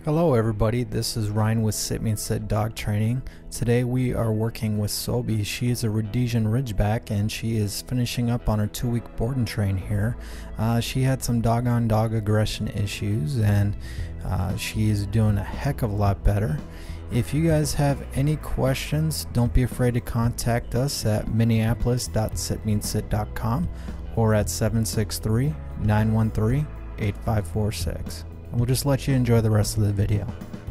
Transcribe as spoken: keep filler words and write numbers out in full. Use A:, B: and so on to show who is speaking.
A: Hello everybody, this is Ryan with Sit Me and Sit Dog Training. Today we are working with Sobi. She is a Rhodesian Ridgeback and she is finishing up on her two-week board and train here. Uh, she had some dog-on-dog aggression issues and uh, she is doing a heck of a lot better. If you guys have any questions, don't be afraid to contact us at minneapolis dot sit me and sit dot com or at seven six three, nine one three, eight five four six. We'll just let you enjoy the rest of the video.